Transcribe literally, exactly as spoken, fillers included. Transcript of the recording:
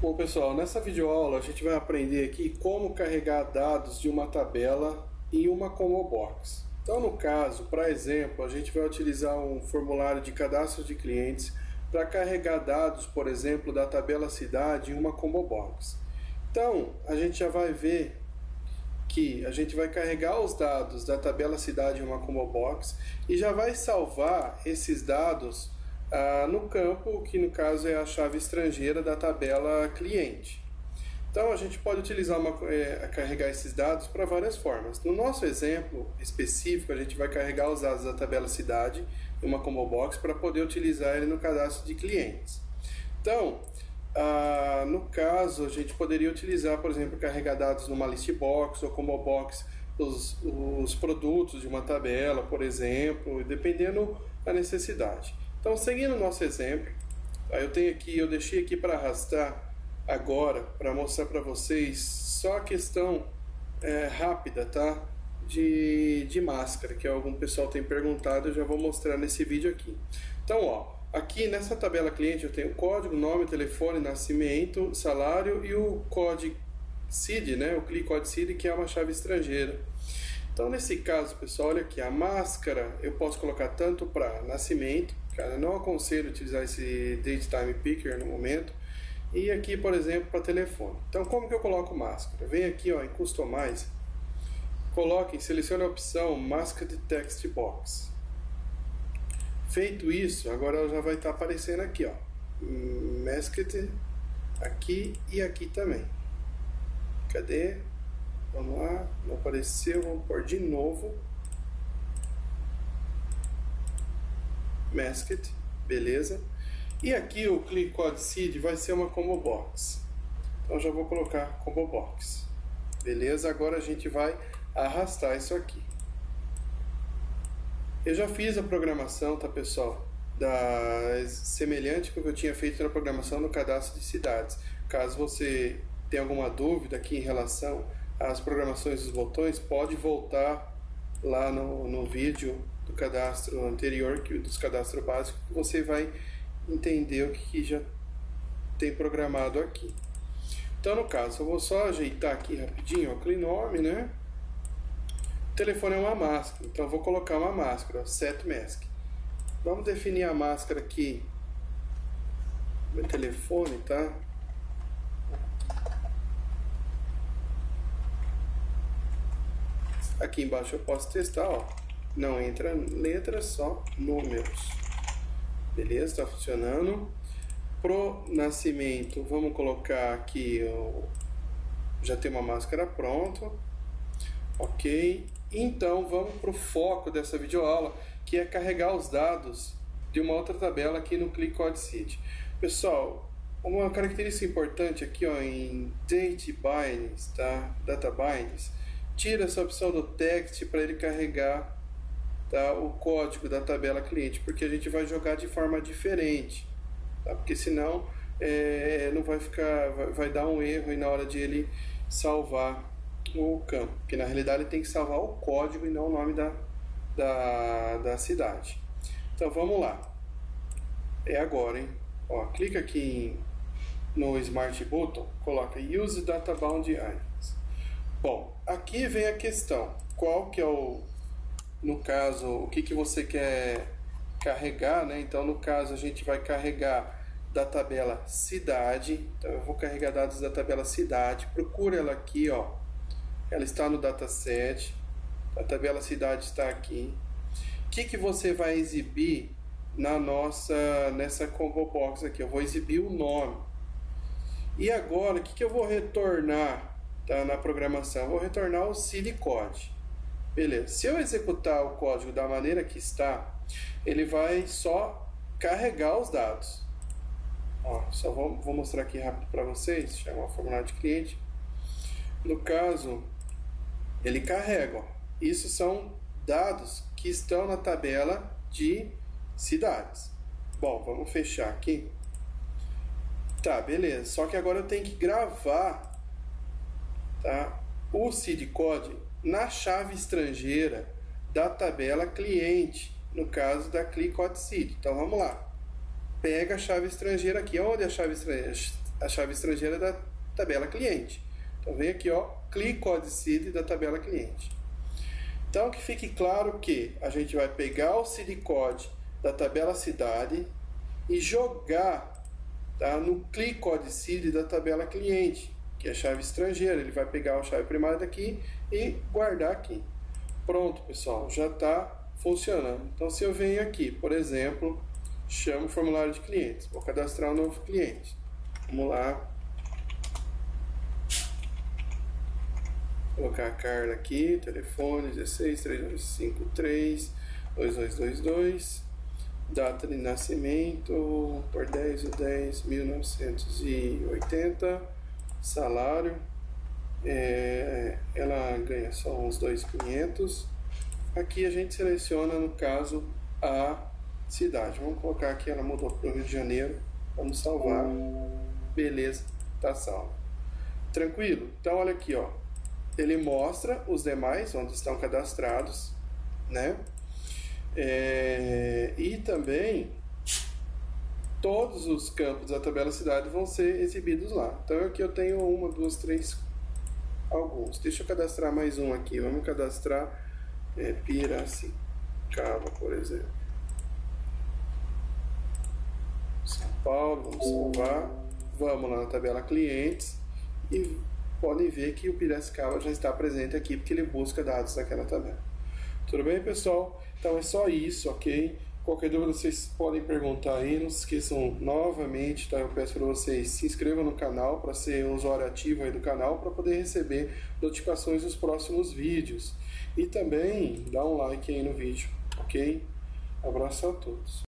Bom pessoal, nessa videoaula a gente vai aprender aqui como carregar dados de uma tabela em uma combo box. Então no caso, para exemplo, a gente vai utilizar um formulário de cadastro de clientes para carregar dados, por exemplo, da tabela cidade em uma combo box. Então a gente já vai ver que a gente vai carregar os dados da tabela cidade em uma combo box e já vai salvar esses dados Ah, no campo, que no caso é a chave estrangeira da tabela cliente. Então a gente pode utilizar uma, é, carregar esses dados para várias formas. No nosso exemplo específico, a gente vai carregar os dados da tabela cidade em uma combo box para poder utilizar ele no cadastro de clientes. Então, ah, no caso, a gente poderia utilizar, por exemplo, carregar dados numa list box ou combo box, os, os produtos de uma tabela, por exemplo, dependendo da necessidade. Então, seguindo o nosso exemplo, eu tenho aqui, eu deixei aqui para arrastar agora, para mostrar para vocês só a questão é, rápida, tá? De, de máscara, que algum pessoal tem perguntado, eu já vou mostrar nesse vídeo aqui. Então, ó, aqui nessa tabela cliente eu tenho o código, nome, telefone, nascimento, salário e o código C I D, né? O Cli Code C I D, que é uma chave estrangeira. Então, nesse caso, pessoal, olha aqui, a máscara eu posso colocar tanto para nascimento, cara, não aconselho utilizar esse Date Time Picker no momento, e aqui, por exemplo, para telefone. Então, como que eu coloco máscara? Vem aqui, ó, em Customize, coloquem, selecione a opção Masked Text Box. Feito isso, agora ela já vai estar aparecendo aqui, ó, Masked, aqui e aqui também. Cadê? Vamos lá, não apareceu, vamos pôr de novo. Masked, beleza. E aqui o Cli Code C I D vai ser uma combo box. Então já vou colocar combo box. Beleza, agora a gente vai arrastar isso aqui. Eu já fiz a programação, tá pessoal? Da, semelhante com o que eu tinha feito na programação no cadastro de cidades. Caso você tenha alguma dúvida aqui em relação as programações dos botões, pode voltar lá no, no vídeo do cadastro anterior, que dos cadastros básicos, que você vai entender o que, que já tem programado aqui. Então, no caso, eu vou só ajeitar aqui rapidinho, o nome, né? O telefone é uma máscara, então eu vou colocar uma máscara, ó, Set Mask. Vamos definir a máscara aqui, meu telefone, tá? Aqui embaixo eu posso testar, ó, não entra letras, só números. Beleza, está funcionando. Pro nascimento, vamos colocar aqui, ó, já tem uma máscara pronta. Ok, então vamos para o foco dessa videoaula, que é carregar os dados de uma outra tabela aqui no Cli Code C I D. Pessoal, uma característica importante aqui, ó, em Date Bindings, tá? Data Bindings, tira essa opção do text para ele carregar, tá, o código da tabela cliente, porque a gente vai jogar de forma diferente, tá? Porque senão é, não vai ficar, vai, vai dar um erro aí na hora de ele salvar o campo, porque na realidade ele tem que salvar o código e não o nome da, da, da cidade. Então vamos lá, é agora, hein? Ó, clica aqui em, no Smart Button, coloca Use Data Bound Items. Bom, aqui vem a questão, qual que é o, no caso, o que, que você quer carregar, né? Então, no caso, a gente vai carregar da tabela cidade, então eu vou carregar dados da tabela cidade, procura ela aqui, ó, ela está no dataset, a tabela cidade está aqui. O que, que você vai exibir na nossa, nessa combo box aqui? Eu vou exibir o nome. E agora, o que, que eu vou retornar? Tá, na programação, vou retornar o C I D Code. Beleza, se eu executar o código da maneira que está, ele vai só carregar os dados. Ó, só vou, vou mostrar aqui rápido para vocês, chama o formulário de cliente. No caso, ele carrega, ó. Isso são dados que estão na tabela de cidades. Bom, vamos fechar aqui. Tá, beleza, só que agora eu tenho que gravar, tá, o C I D Code na chave estrangeira da tabela cliente, no caso da Cli Code C I D. Então vamos lá, pega a chave estrangeira aqui. Onde é a chave estrangeira? a chave estrangeira da tabela cliente. Então vem aqui, ó, CLI CODE-CID da tabela cliente. Então que fique claro que a gente vai pegar o C I D code da tabela cidade e jogar, tá, no CLI CODE-CID da tabela cliente, que é a chave estrangeira. Ele vai pegar a chave primária daqui e guardar aqui. Pronto, pessoal, já está funcionando. Então se eu venho aqui, por exemplo, chamo o formulário de clientes, vou cadastrar um novo cliente. Vamos lá. Colocar a Carla aqui, telefone dezesseis, três dois cinco três, dois dois dois dois, data de nascimento, por dez de dez de mil novecentos e oitenta, salário, é, ela ganha só uns dois mil e quinhentos. Aqui a gente seleciona, no caso, a cidade. Vamos colocar aqui, ela mudou para o Rio de Janeiro, vamos salvar, beleza, tá salvo. Tranquilo? Então olha aqui, ó. Ele mostra os demais onde estão cadastrados, né? É, e também todos os campos da tabela cidade vão ser exibidos lá. Então aqui eu tenho uma, duas, três, alguns. Deixa eu cadastrar mais um aqui. Vamos cadastrar é, Piracicaba, por exemplo. São Paulo, vamos salvar. Vamos lá na tabela clientes e podem ver que o Piracicaba já está presente aqui, porque ele busca dados daquela tabela. Tudo bem, pessoal? Então é só isso, ok? Qualquer dúvida vocês podem perguntar aí. Não se esqueçam novamente, tá? Eu peço para vocês se inscrevam no canal para ser um usuário ativo aí do canal, para poder receber notificações dos próximos vídeos. E também dá um like aí no vídeo, ok? Abraço a todos.